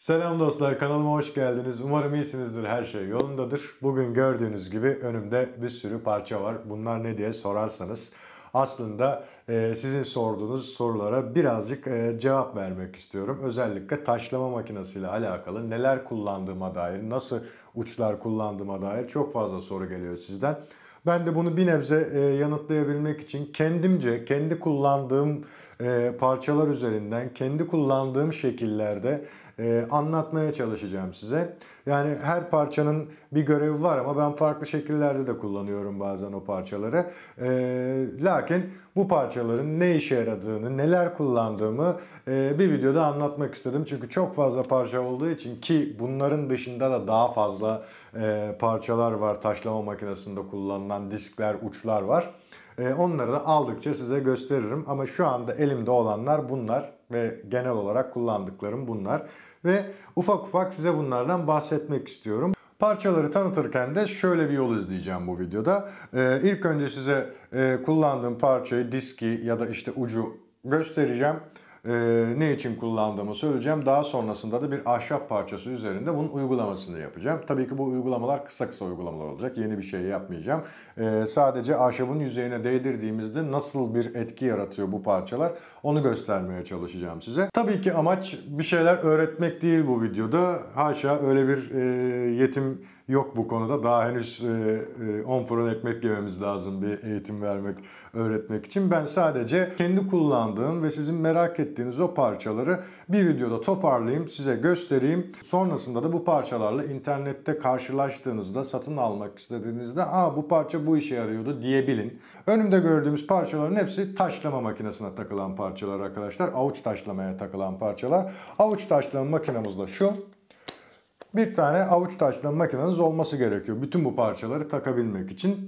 Selam dostlar, kanalıma hoş geldiniz. Umarım iyisinizdir, her şey yolundadır. Bugün gördüğünüz gibi önümde bir sürü parça var. Bunlar ne diye sorarsanız aslında sizin sorduğunuz sorulara birazcık cevap vermek istiyorum. Özellikle taşlama makinesiyle alakalı neler kullandığıma dair, nasıl uçlar kullandığıma dair çok fazla soru geliyor sizden. Ben de bunu bir nebze yanıtlayabilmek için kendimce, kendi kullandığım parçalar üzerinden, kendi kullandığım şekillerde anlatmaya çalışacağım size. Yani her parçanın bir görevi var ama ben farklı şekillerde de kullanıyorum bazen o parçaları. Lakin bu parçaların ne işe yaradığını, neler kullandığımı bir videoda anlatmak istedim. Çünkü çok fazla parça olduğu için, ki bunların dışında da daha fazla parçalar var. Taşlama makinesinde kullanılan diskler, uçlar var. Onları da aldıkça size gösteririm. Ama şu anda elimde olanlar bunlar ve genel olarak kullandıklarım bunlar. Ve ufak ufak size bunlardan bahsetmek istiyorum. Parçaları tanıtırken de şöyle bir yol izleyeceğim bu videoda. İlk önce size kullandığım parçayı, diski ya da işte ucu göstereceğim. Ne için kullandığımı söyleyeceğim. Daha sonrasında da bir ahşap parçası üzerinde bunun uygulamasını yapacağım. Tabii ki bu uygulamalar kısa kısa uygulamalar olacak. Yeni bir şey yapmayacağım. Sadece ahşabın yüzeyine değdirdiğimizde nasıl bir etki yaratıyor bu parçalar, onu göstermeye çalışacağım size. Tabii ki amaç bir şeyler öğretmek değil bu videoda. Haşa, öyle bir yetim yok bu konuda. Daha henüz 10 fırın ekmek yememiz lazım bir eğitim vermek, öğretmek için. Ben sadece kendi kullandığım ve sizin merak ettiğiniz o parçaları bir videoda toparlayayım, size göstereyim. Sonrasında da bu parçalarla internette karşılaştığınızda, satın almak istediğinizde bu parça bu işe yarıyordu diyebilin. Önümde gördüğümüz parçaların hepsi taşlama makinesine takılan parçalar arkadaşlar. Avuç taşlamaya takılan parçalar. Avuç taşlama makinamız da şu. Bir tane avuç taşlama makineniz olması gerekiyor bütün bu parçaları takabilmek için.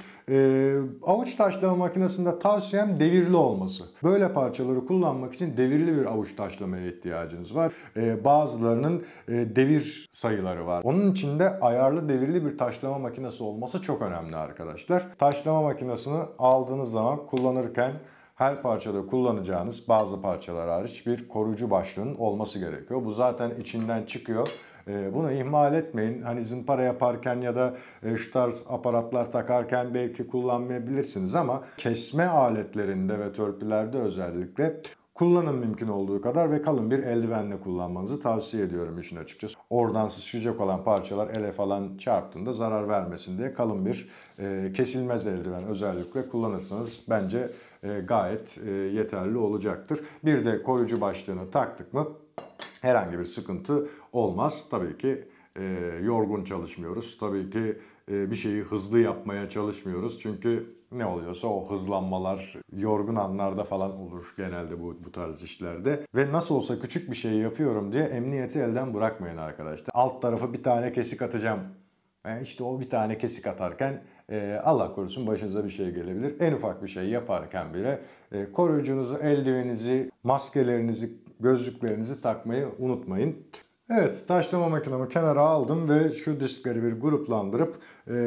Avuç taşlama makinesinde tavsiyem devirli olması. Böyle parçaları kullanmak için devirli bir avuç taşlamaya ihtiyacınız var. Bazılarının devir sayıları var. Onun için de ayarlı devirli bir taşlama makinesi olması çok önemli arkadaşlar. Taşlama makinesini aldığınız zaman kullanırken her parçada kullanacağınız, bazı parçalar hariç, bir koruyucu başlığının olması gerekiyor. Bu zaten içinden çıkıyor. Bunu ihmal etmeyin. Hani zımpara yaparken ya da şu tarz aparatlar takarken belki kullanmayabilirsiniz ama kesme aletlerinde ve törpülerde özellikle kullanın mümkün olduğu kadar ve kalın bir eldivenle kullanmanızı tavsiye ediyorum işin açıkçası. Oradan sıçrayacak olan parçalar ele falan çarptığında zarar vermesin diye kalın bir kesilmez eldiven özellikle kullanırsanız bence gayet yeterli olacaktır. Bir de koruyucu başlığını taktık mı herhangi bir sıkıntı olmaz. Tabii ki yorgun çalışmıyoruz. Tabii ki bir şeyi hızlı yapmaya çalışmıyoruz. Çünkü ne oluyorsa o hızlanmalar yorgun anlarda falan olur genelde bu tarz işlerde. Ve nasıl olsa küçük bir şey yapıyorum diye emniyeti elden bırakmayın arkadaşlar. Alt tarafı bir tane kesik atacağım. İşte o bir tane kesik atarken Allah korusun başınıza bir şey gelebilir. En ufak bir şey yaparken bile koruyucunuzu, eldiveninizi, maskelerinizi, gözlüklerinizi takmayı unutmayın. Evet, taşlama makinamı kenara aldım ve şu diskleri bir gruplandırıp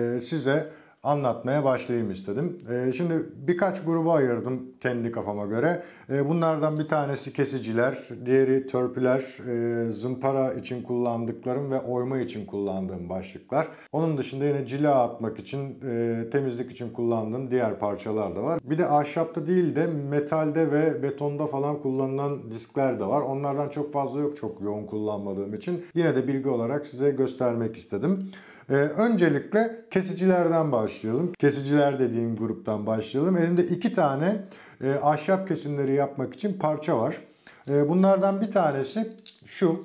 size anlatmaya başlayayım istedim. Şimdi birkaç gruba ayırdım kendi kafama göre. Bunlardan bir tanesi kesiciler, diğeri törpüler, zımpara için kullandıklarım ve oyma için kullandığım başlıklar. Onun dışında yine cila atmak için, temizlik için kullandığım diğer parçalar da var. Bir de ahşapta değil de metalde ve betonda falan kullanılan diskler de var. Onlardan çok fazla yok, çok yoğun kullanmadığım için. Yine de bilgi olarak size göstermek istedim. Öncelikle kesicilerden başlayalım. Kesiciler dediğim gruptan başlayalım. Elimde 2 tane ahşap kesimleri yapmak için parça var. Bunlardan bir tanesi şu.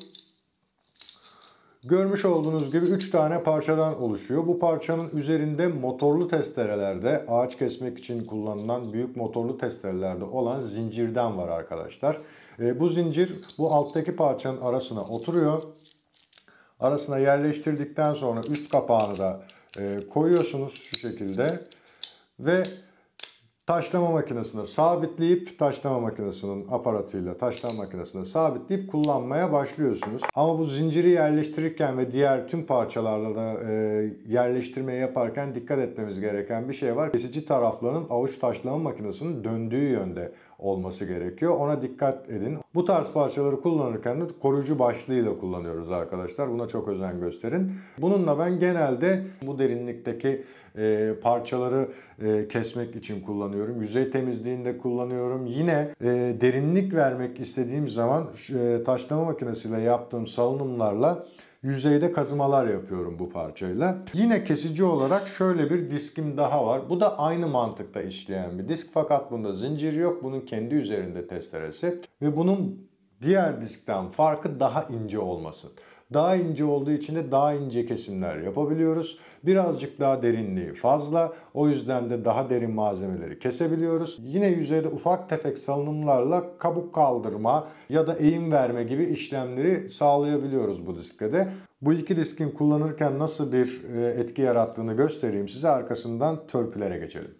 Görmüş olduğunuz gibi 3 tane parçadan oluşuyor. Bu parçanın üzerinde motorlu testerelerde, ağaç kesmek için kullanılan büyük motorlu testerelerde olan zincirden var arkadaşlar. Bu zincir bu alttaki parçanın arasına oturuyor. Arasına yerleştirdikten sonra üst kapağını da koyuyorsunuz şu şekilde ve taşlama makinesine sabitleyip, taşlama makinesinin aparatıyla taşlama makinesine sabitleyip kullanmaya başlıyorsunuz. Ama bu zinciri yerleştirirken ve diğer tüm parçalarla da yerleştirmeyi yaparken dikkat etmemiz gereken bir şey var. Kesici taraflarının avuç taşlama makinesinin döndüğü yönde olması gerekiyor. Ona dikkat edin. Bu tarz parçaları kullanırken de koruyucu başlığıyla kullanıyoruz arkadaşlar. Buna çok özen gösterin. Bununla ben genelde bu derinlikteki parçaları kesmek için kullanıyorum. Yüzey temizliğinde kullanıyorum. Yine derinlik vermek istediğim zaman taşlama makinesiyle yaptığım salınımlarla yüzeyde kazımalar yapıyorum bu parçayla. Yine kesici olarak şöyle bir diskim daha var. Bu da aynı mantıkta işleyen bir disk fakat bunda zincir yok. Bunun kendi üzerinde testeresi ve bunun diğer diskten farkı daha ince olması. Daha ince olduğu için de daha ince kesimler yapabiliyoruz. Birazcık daha derinliği fazla. O yüzden de daha derin malzemeleri kesebiliyoruz. Yine yüzeyde ufak tefek salınımlarla kabuk kaldırma ya da eğim verme gibi işlemleri sağlayabiliyoruz bu diskte de. Bu iki diskin kullanırken nasıl bir etki yarattığını göstereyim size. Arkasından törpülere geçelim.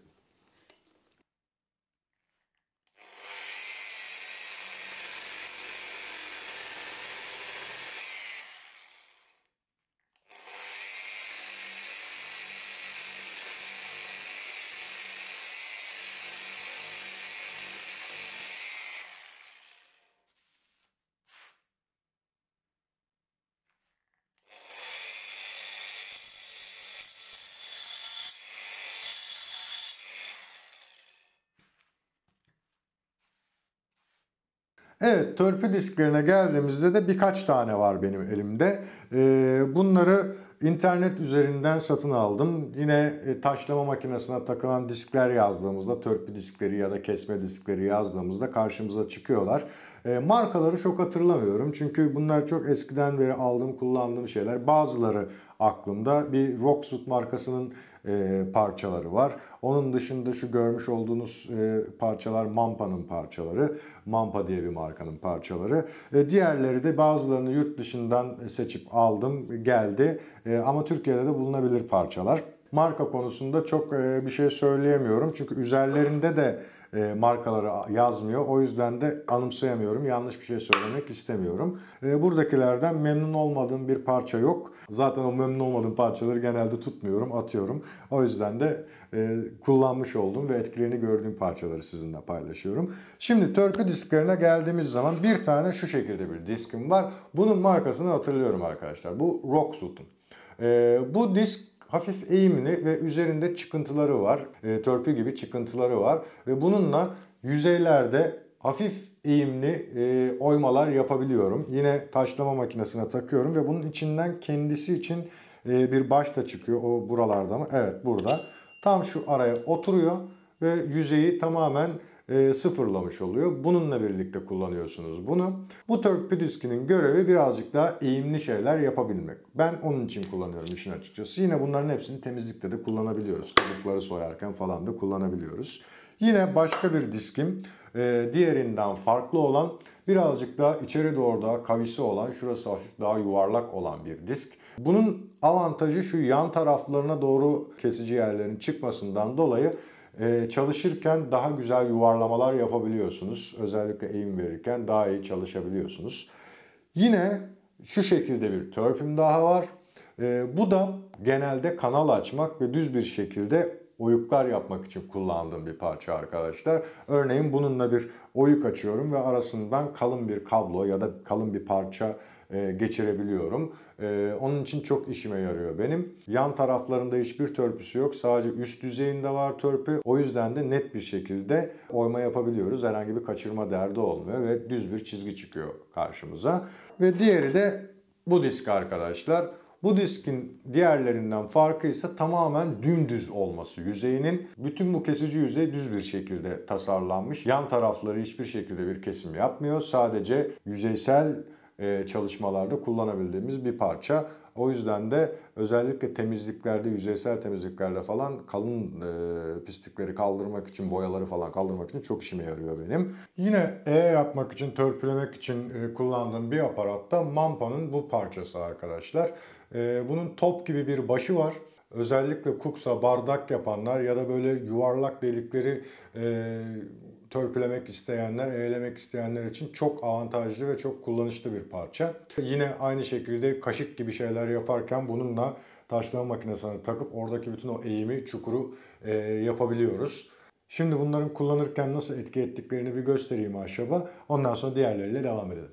Evet, törpü disklerine geldiğimizde de birkaç tane var benim elimde. Bunları internet üzerinden satın aldım. Yine taşlama makinesine takılan diskler yazdığımızda, törpü diskleri ya da kesme diskleri yazdığımızda karşımıza çıkıyorlar. Markaları çok hatırlamıyorum çünkü bunlar çok eskiden beri aldığım, kullandığım şeyler. Bazıları aklımda. Bir Rockwood markasının parçaları var. Onun dışında şu görmüş olduğunuz parçalar Mampa'nın parçaları. Mampa diye bir markanın parçaları. Diğerleri de bazılarını yurt dışından seçip aldım, geldi. Ama Türkiye'de de bulunabilir parçalar. Marka konusunda çok bir şey söyleyemiyorum. Çünkü üzerlerinde de markaları yazmıyor. O yüzden de anımsayamıyorum. Yanlış bir şey söylemek istemiyorum. Buradakilerden memnun olmadığım bir parça yok. Zaten o memnun olmadığım parçaları genelde tutmuyorum, atıyorum. O yüzden de kullanmış olduğum ve etkilerini gördüğüm parçaları sizinle paylaşıyorum. Şimdi törpü disklerine geldiğimiz zaman bir tane şu şekilde bir diskim var. Bunun markasını hatırlıyorum arkadaşlar. Bu Rockwood'un. Bu disk hafif eğimli ve üzerinde çıkıntıları var. Törpü gibi çıkıntıları var. Ve bununla yüzeylerde hafif eğimli oymalar yapabiliyorum. Yine taşlama makinesine takıyorum ve bunun içinden kendisi için bir baş da çıkıyor. O buralarda mı? Evet, burada. Tam şu araya oturuyor ve yüzeyi tamamen sıfırlamış oluyor. Bununla birlikte kullanıyorsunuz bunu. Bu törpü diskinin görevi birazcık daha eğimli şeyler yapabilmek. Ben onun için kullanıyorum işin açıkçası. Yine bunların hepsini temizlikte de kullanabiliyoruz. Kabukları soyarken falan da kullanabiliyoruz. Yine başka bir diskim diğerinden farklı olan birazcık daha içeri doğru daha kavisi olan, şurası hafif daha yuvarlak olan bir disk. Bunun avantajı şu: yan taraflarına doğru kesici yerlerin çıkmasından dolayı çalışırken daha güzel yuvarlamalar yapabiliyorsunuz. Özellikle eğim verirken daha iyi çalışabiliyorsunuz. Yine şu şekilde bir törpüm daha var. Bu da genelde kanal açmak ve düz bir şekilde oyuklar yapmak için kullandığım bir parça arkadaşlar. Örneğin bununla bir oyuk açıyorum ve arasından kalın bir kablo ya da kalın bir parça geçirebiliyorum. Onun için çok işime yarıyor benim. Yan taraflarında hiçbir törpüsü yok. Sadece üst düzeyinde var törpü. O yüzden de net bir şekilde oyma yapabiliyoruz. Herhangi bir kaçırma derdi olmuyor ve düz bir çizgi çıkıyor karşımıza. Ve diğeri de bu disk arkadaşlar. Bu diskin diğerlerinden farkı ise tamamen dümdüz olması yüzeyinin. Bütün bu kesici yüzey düz bir şekilde tasarlanmış. Yan tarafları hiçbir şekilde bir kesim yapmıyor. Sadece yüzeysel çalışmalarda kullanabildiğimiz bir parça. O yüzden de özellikle temizliklerde, yüzeysel temizliklerde falan kalın pislikleri kaldırmak için, boyaları falan kaldırmak için çok işime yarıyor benim. Yine yapmak için, törpülemek için kullandığım bir aparatta Mampa'nın bu parçası arkadaşlar. Bunun top gibi bir başı var. Özellikle kuksa, bardak yapanlar ya da böyle yuvarlak delikleri törpülemek isteyenler, eğlemek isteyenler için çok avantajlı ve çok kullanışlı bir parça. Yine aynı şekilde kaşık gibi şeyler yaparken bununla taşlama makinesine takıp oradaki bütün o eğimi, çukuru yapabiliyoruz. Şimdi bunların kullanırken nasıl etki ettiklerini bir göstereyim ahşaba. Ondan sonra diğerleriyle devam edelim.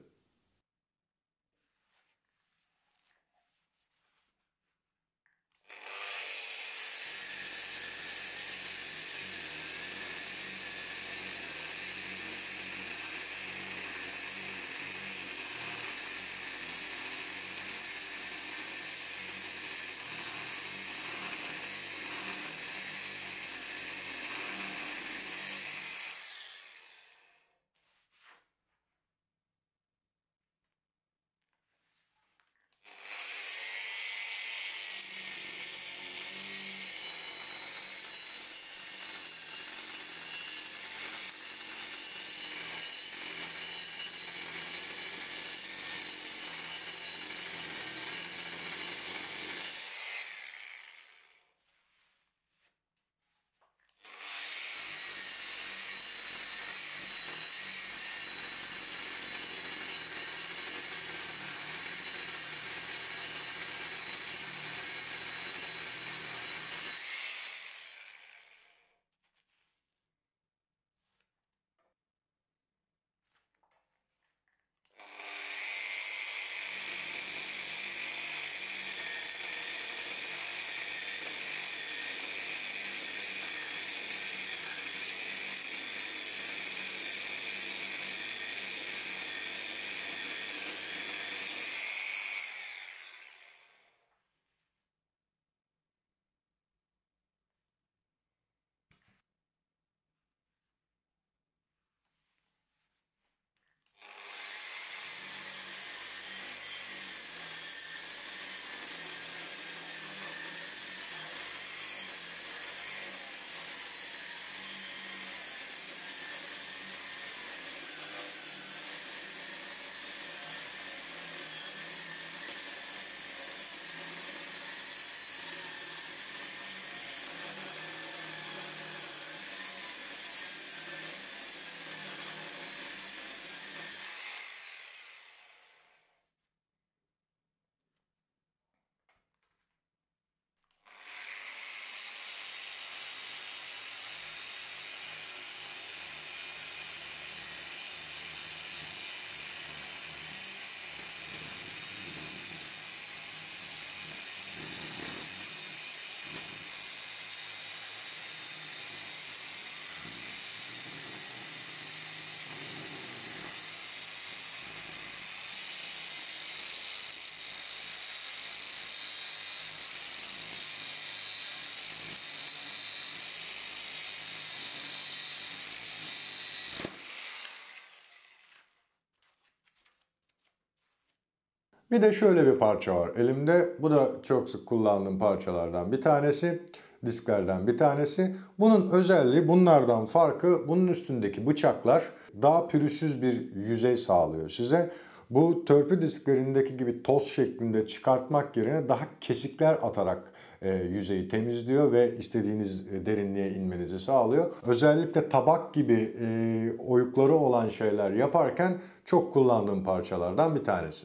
Bir de şöyle bir parça var elimde. Bu da çok sık kullandığım parçalardan bir tanesi. Disklerden bir tanesi. Bunun özelliği, bunlardan farkı, bunun üstündeki bıçaklar daha pürüzsüz bir yüzey sağlıyor size. Bu törpü disklerindeki gibi toz şeklinde çıkartmak yerine daha kesikler atarak yüzeyi temizliyor ve istediğiniz derinliğe inmenizi sağlıyor. Özellikle tabak gibi oyukları olan şeyler yaparken çok kullandığım parçalardan bir tanesi.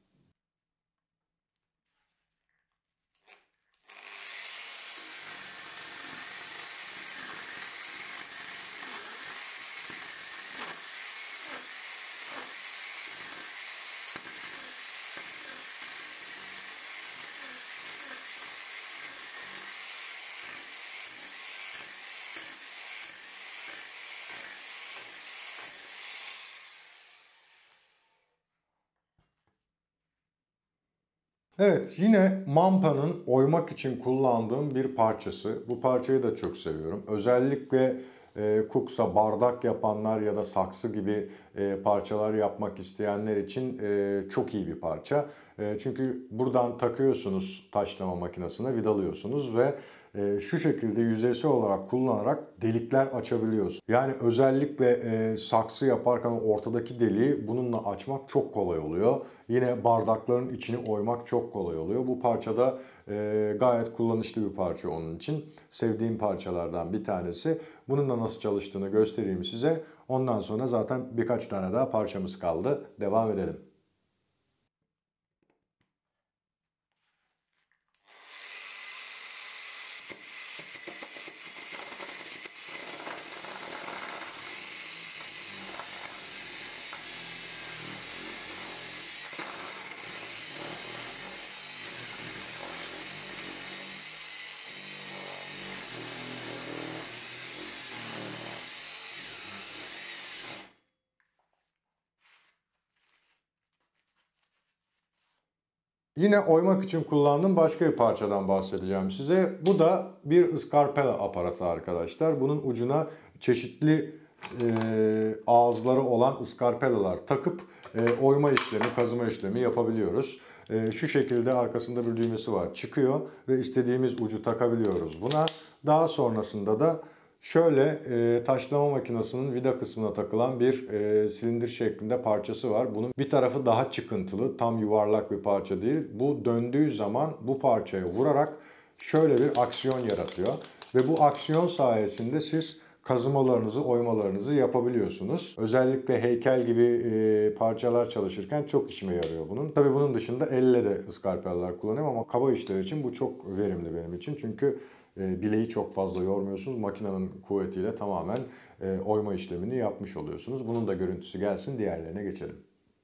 Evet, yine Mampa'nın oymak için kullandığım bir parçası. Bu parçayı da çok seviyorum. Özellikle kuksa, bardak yapanlar ya da saksı gibi parçalar yapmak isteyenler için çok iyi bir parça. Çünkü buradan takıyorsunuz taşlama makinesine, vidalıyorsunuz ve şu şekilde yüzeysel olarak kullanarak delikler açabiliyorsunuz. Yani özellikle saksı yaparken ortadaki deliği bununla açmak çok kolay oluyor. Yine bardakların içini oymak çok kolay oluyor. Bu parçada gayet kullanışlı bir parça onun için. Sevdiğim parçalardan bir tanesi. Bunun da nasıl çalıştığını göstereyim size. Ondan sonra zaten birkaç tane daha parçamız kaldı. Devam edelim. Yine oymak için kullandığım başka bir parçadan bahsedeceğim size. Bu da bir ıskarpela aparatı arkadaşlar. Bunun ucuna çeşitli ağızları olan ıskarpelalar takıp oyma işlemi, kazıma işlemi yapabiliyoruz. Şu şekilde arkasında bir düğmesi var. Çıkıyor ve istediğimiz ucu takabiliyoruz buna. Daha sonrasında da şöyle taşlama makinesinin vida kısmına takılan bir silindir şeklinde parçası var. Bunun bir tarafı daha çıkıntılı, tam yuvarlak bir parça değil. Bu döndüğü zaman bu parçaya vurarak şöyle bir aksiyon yaratıyor. Ve bu aksiyon sayesinde siz kazımalarınızı, oymalarınızı yapabiliyorsunuz. Özellikle heykel gibi parçalar çalışırken çok işime yarıyor bunun. Tabii bunun dışında elle de ıskarpelalar kullanıyorum ama kaba işler için bu çok verimli benim için. Çünkü bileği çok fazla yormuyorsunuz. Makinenin kuvvetiyle tamamen oyma işlemini yapmış oluyorsunuz. Bunun da görüntüsü gelsin, diğerlerine geçelim.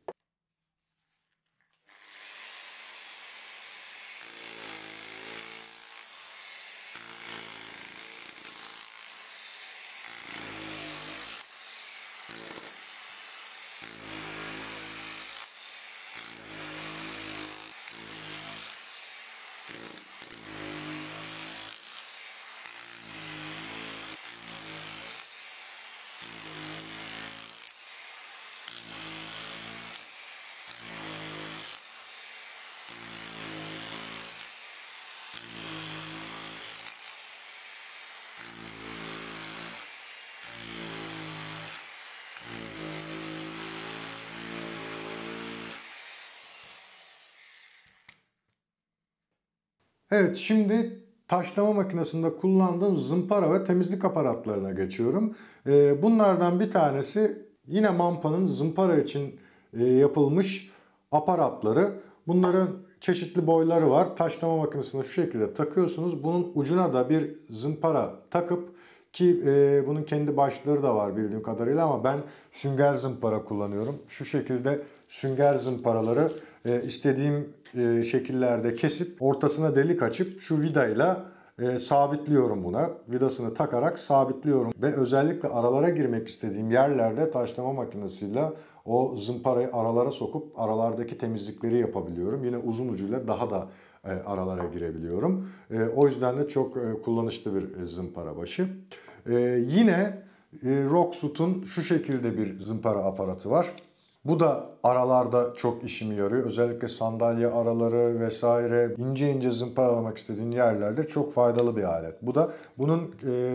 Evet, şimdi taşlama makinesinde kullandığım zımpara ve temizlik aparatlarına geçiyorum. Bunlardan bir tanesi yine Mampa'nın zımpara için yapılmış aparatları. Bunların çeşitli boyları var. Taşlama makinesine şu şekilde takıyorsunuz. Bunun ucuna da bir zımpara takıp ki bunun kendi başları da var bildiğim kadarıyla ama ben sünger zımpara kullanıyorum. Şu şekilde sünger zımparaları istediğim şekillerde kesip ortasına delik açıp şu vidayla sabitliyorum buna. Vidasını takarak sabitliyorum ve özellikle aralara girmek istediğim yerlerde taşlama makinesiyle o zımparayı aralara sokup aralardaki temizlikleri yapabiliyorum. Yine uzun ucuyla daha da aralara girebiliyorum. O yüzden de çok kullanışlı bir zımpara başı. Yine Rockwood'un şu şekilde bir zımpara aparatı var. Bu da aralarda çok işimi yarıyor. Özellikle sandalye araları vesaire ince ince zımparalamak istediğin yerlerde çok faydalı bir alet. Bu da bunun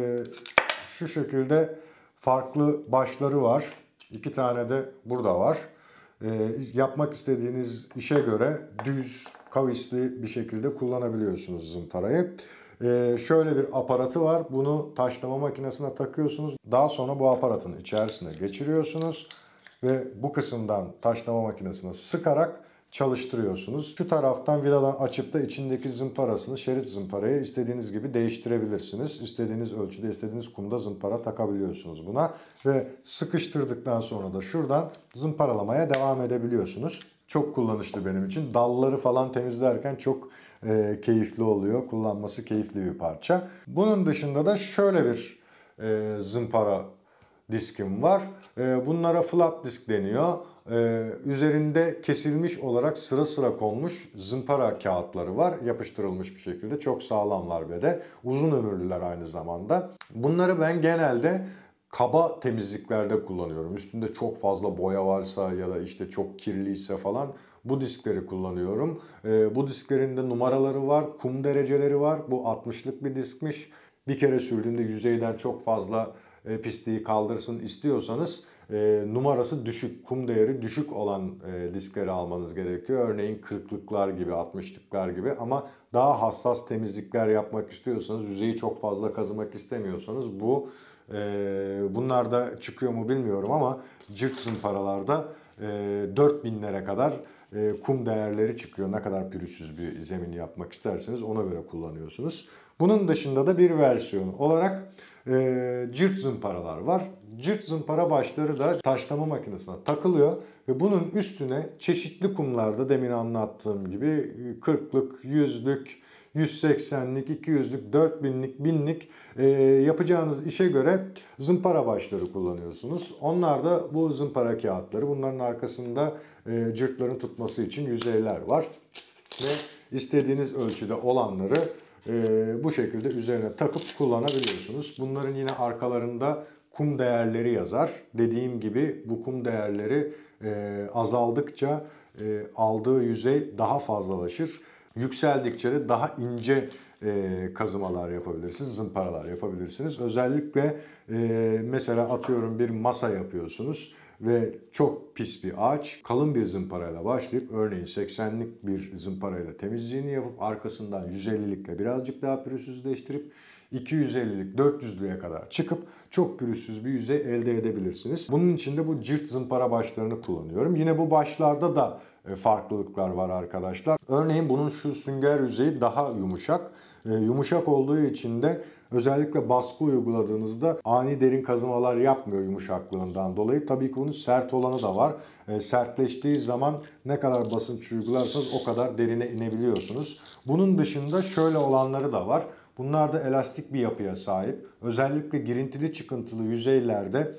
şu şekilde farklı başları var. 2 tane de burada var. Yapmak istediğiniz işe göre düz, kavisli bir şekilde kullanabiliyorsunuz zımparayı. Şöyle bir aparatı var. Bunu taşlama makinesine takıyorsunuz. Daha sonra bu aparatın içerisine geçiriyorsunuz. Ve bu kısımdan taşlama makinesine sıkarak çalıştırıyorsunuz. Şu taraftan vidadan açıp da içindeki zımparasını, şerit zımparayı istediğiniz gibi değiştirebilirsiniz. İstediğiniz ölçüde, istediğiniz kumda zımpara takabiliyorsunuz buna. Ve sıkıştırdıktan sonra da şuradan zımparalamaya devam edebiliyorsunuz. Çok kullanışlı benim için. Dalları falan temizlerken çok keyifli oluyor. Kullanması keyifli bir parça. Bunun dışında da şöyle bir zımpara diskim var. Bunlara flat disk deniyor. Üzerinde kesilmiş olarak sıra sıra konmuş zımpara kağıtları var. Yapıştırılmış bir şekilde. Çok sağlamlar ve de uzun ömürlüler aynı zamanda. Bunları ben genelde kaba temizliklerde kullanıyorum. Üstünde çok fazla boya varsa ya da işte çok kirliyse falan bu diskleri kullanıyorum. Bu disklerin de numaraları var. Kum dereceleri var. Bu 60'lık bir diskmiş. Bir kere sürdüğünde yüzeyden çok fazla pisliği kaldırsın istiyorsanız numarası düşük, kum değeri düşük olan diskleri almanız gerekiyor. Örneğin 40'lıklar gibi, 60'lıklar gibi ama daha hassas temizlikler yapmak istiyorsanız, yüzeyi çok fazla kazımak istemiyorsanız bunlar da çıkıyor mu bilmiyorum ama cırt zımparalarda 4000'lere kadar kum değerleri çıkıyor. Ne kadar pürüzsüz bir zemin yapmak isterseniz ona göre kullanıyorsunuz. Bunun dışında da bir versiyon olarak cırt zımparalar var. Cırt zımpara başları da taşlama makinesine takılıyor ve bunun üstüne çeşitli kumlarda demin anlattığım gibi 40'lık, 100'lük, 180'lik, 200'lük, 4000'lik, 1000'lik yapacağınız işe göre zımpara başları kullanıyorsunuz. Onlar da bu zımpara kağıtları. Bunların arkasında cırtların tutması için yüzeyler var. Ve istediğiniz ölçüde olanları bu şekilde üzerine takıp kullanabiliyorsunuz. Bunların yine arkalarında kum değerleri yazar. Dediğim gibi bu kum değerleri azaldıkça aldığı yüzey daha fazlalaşır. Yükseldikçe de daha ince kazımalar yapabilirsiniz, zımparalar yapabilirsiniz. Özellikle mesela atıyorum bir masa yapıyorsunuz ve çok pis bir ağaç, kalın bir zımparayla başlayıp örneğin 80'lik bir zımparayla temizliğini yapıp arkasından 150'likle birazcık daha pürüzsüzleştirip 250'lik 400'lüğe kadar çıkıp çok pürüzsüz bir yüzey elde edebilirsiniz. Bunun için de bu cırt zımpara başlarını kullanıyorum. Yine bu başlarda da farklılıklar var arkadaşlar. Örneğin bunun şu sünger yüzeyi daha yumuşak. Yumuşak olduğu için de özellikle baskı uyguladığınızda ani derin kazımalar yapmıyor yumuşaklığından dolayı. Tabii ki bunun sert olanı da var. Sertleştiği zaman ne kadar basınç uygularsanız o kadar derine inebiliyorsunuz. Bunun dışında şöyle olanları da var. Bunlar da elastik bir yapıya sahip. Özellikle girintili çıkıntılı yüzeylerde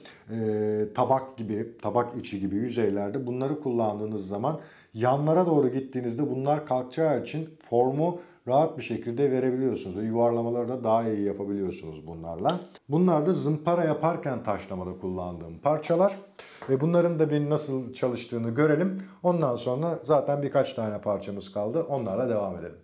tabak içi gibi yüzeylerde bunları kullandığınız zaman yanlara doğru gittiğinizde bunlar kalkacağı için formu rahat bir şekilde verebiliyorsunuz ve yuvarlamaları da daha iyi yapabiliyorsunuz bunlarla. Bunlar da zımpara yaparken taşlamada kullandığım parçalar. Bunların da bir nasıl çalıştığını görelim. Ondan sonra zaten birkaç tane parçamız kaldı. Onlarla devam edelim.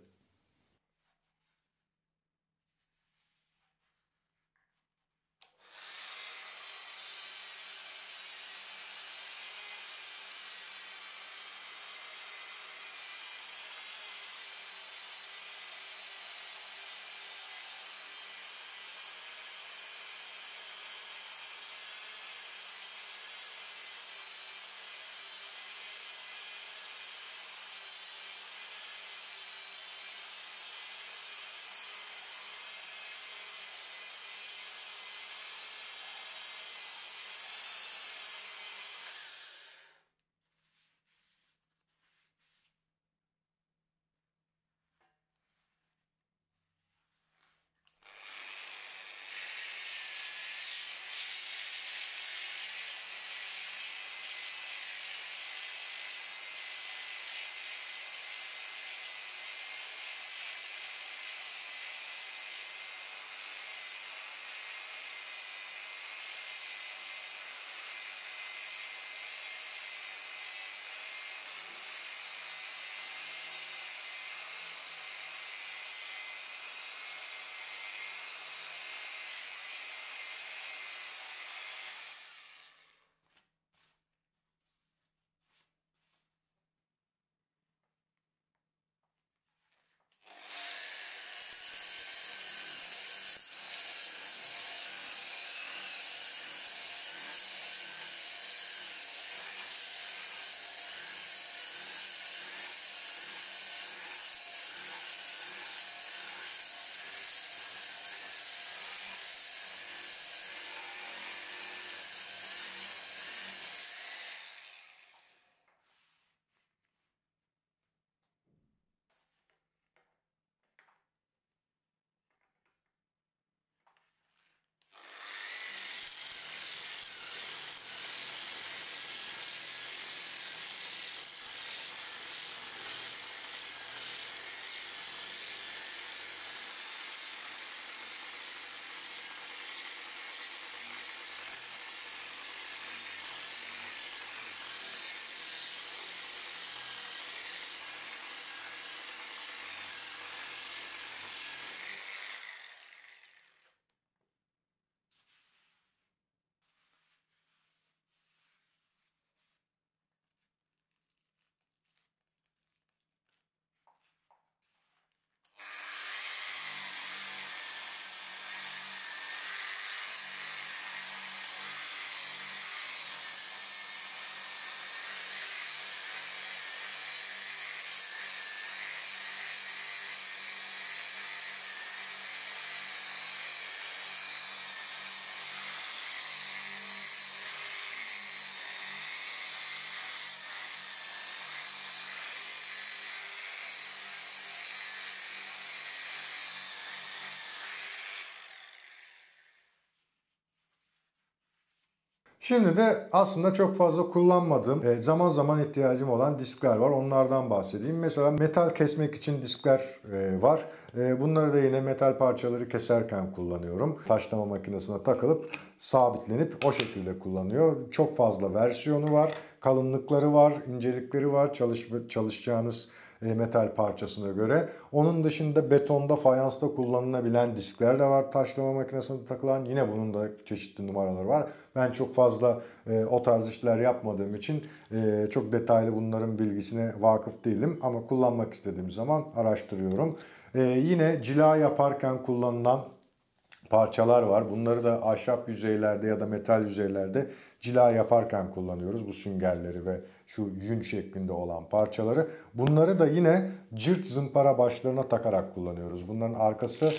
Şimdi de aslında çok fazla kullanmadığım, zaman zaman ihtiyacım olan diskler var. Onlardan bahsedeyim. Mesela metal kesmek için diskler var. Bunları da yine metal parçaları keserken kullanıyorum. Taşlama makinesine takılıp sabitlenip o şekilde kullanıyor. Çok fazla versiyonu var. Kalınlıkları var, incelikleri var. Çalışacağınız metal parçasına göre. Onun dışında betonda, fayansta kullanılabilen diskler de var. Taşlama makinesine takılan, yine bunun da çeşitli numaraları var. Ben çok fazla o tarz işler yapmadığım için çok detaylı bunların bilgisine vakıf değilim. Ama kullanmak istediğim zaman araştırıyorum. Yine cila yaparken kullanılan parçalar var. Bunları da ahşap yüzeylerde ya da metal yüzeylerde cila yaparken kullanıyoruz. Bu süngerleri ve şu yün şeklinde olan parçaları. Bunları da yine cırt zımpara başlarına takarak kullanıyoruz. Bunların arkası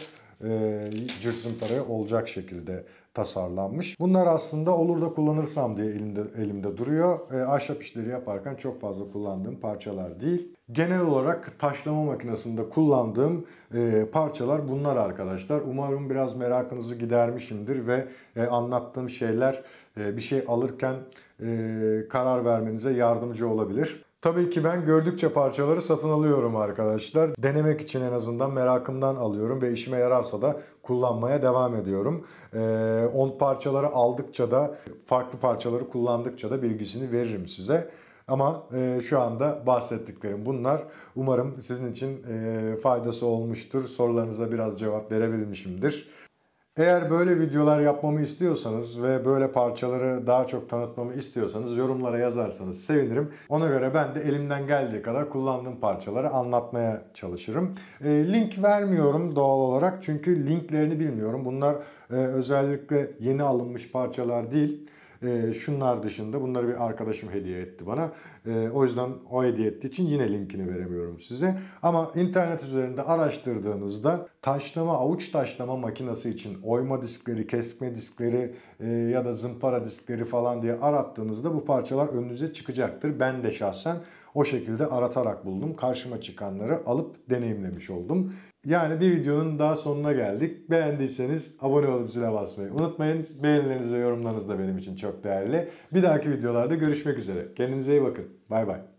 cırt zımparaya olacak şekilde tasarlanmış. Bunlar aslında olur da kullanırsam diye elimde duruyor. Ahşap işleri yaparken çok fazla kullandığım parçalar değil. Genel olarak taşlama makinesinde kullandığım parçalar bunlar arkadaşlar. Umarım biraz merakınızı gidermişimdir ve anlattığım şeyler bir şey alırken karar vermenize yardımcı olabilir. Tabii ki ben gördükçe parçaları satın alıyorum arkadaşlar. Denemek için en azından merakımdan alıyorum ve işime yararsa da kullanmaya devam ediyorum. On parçaları aldıkça da, farklı parçaları kullandıkça da bilgisini veririm size. Ama şu anda bahsettiklerim bunlar. Umarım sizin için faydası olmuştur. Sorularınıza biraz cevap verebilmişimdir. Eğer böyle videolar yapmamı istiyorsanız ve böyle parçaları daha çok tanıtmamı istiyorsanız yorumlara yazarsanız sevinirim. Ona göre ben de elimden geldiği kadar kullandığım parçaları anlatmaya çalışırım. Link vermiyorum doğal olarak çünkü linklerini bilmiyorum. Bunlar özellikle yeni alınmış parçalar değil. Şunlar dışında bunları bir arkadaşım hediye etti bana. O yüzden o hediye ettiği için yine linkini veremiyorum size. Ama internet üzerinde araştırdığınızda avuç taşlama makinesi için oyma diskleri, kesme diskleri ya da zımpara diskleri falan diye arattığınızda bu parçalar önünüze çıkacaktır. Ben de şahsen o şekilde aratarak buldum. Karşıma çıkanları alıp deneyimlemiş oldum. Yani bir videonun daha sonuna geldik. Beğendiyseniz abone olup zile basmayı unutmayın. Beğenileriniz ve yorumlarınız da benim için çok değerli. Bir dahaki videolarda görüşmek üzere. Kendinize iyi bakın. Bay bay.